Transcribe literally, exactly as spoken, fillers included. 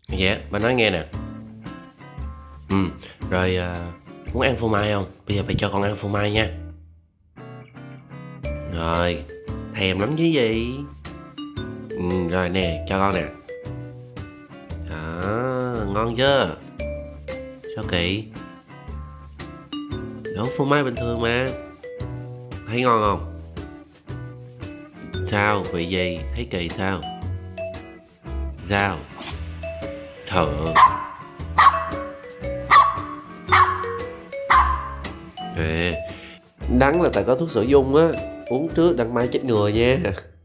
Dạ, bà nói nghe nè. Ừ, rồi à, muốn ăn phô mai không? Bây giờ bà cho con ăn phô mai nha. Rồi, thèm lắm chứ gì. Ừ, rồi nè, cho con nè. Đó, ngon chưa? Sao kỳ? Nấu phô mai bình thường mà. Thấy ngon không? Sao? Vị gì? Thấy kỳ sao? Sao? Thợ. Ê, đắng là tại có thuốc sổ dung á. Uống trước đặng mai chết người nha.